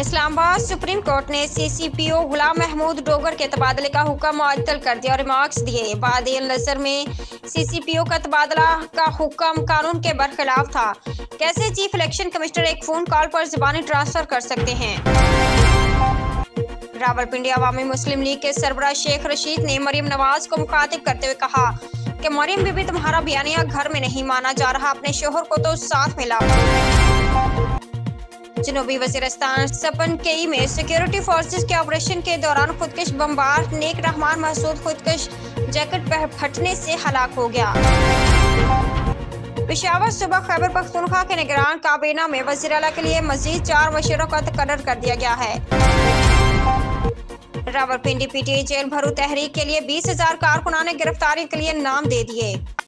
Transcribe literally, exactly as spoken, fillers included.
Islamabad supreme court ने CCPO Ghulam Mahmood Dogar के तबादले का हुक्म मुअत्तल कर दिया और रिमार्क्स दिए। बाद नज़र में सीसीपीओ का तबादला का हुक्म कानून के बरखिलाफ था। कैसे चीफ इलेक्शन कमिश्नर एक फोन कॉल पर ज़बानी ट्रांसफर कर सकते हैं। रावलपिंडी अवामी मुस्लिम लीग के सरबराह शेख रशीद ने मरियम नवाज को मुखातिब करते हुए कहा कि मरियम बीबी तुम्हारा बयानिया घर में नहीं माना जा रहा, अपने शोहर को तो साथ में लाओ। जनूबी वज़ीरिस्तान सपन केई में सिक्योरिटी फोर्सेस के ऑपरेशन के दौरान खुदकश बमबार नेक रहमान महसूद खुदकश जैकेट फटने से हलाक हो गया। पेशावर सूबा खैबर पख्तूनख्वा के निगरान काबीना में वज़ीर आला के लिए मजीद चार मशीरों का तकर्रर कर दिया गया है। रावलपिंडी पीटीआई जेल भरू तहरीक के लिए बीस हजार कारकुनाने गिरफ्तारी के लिए नाम दे दिए।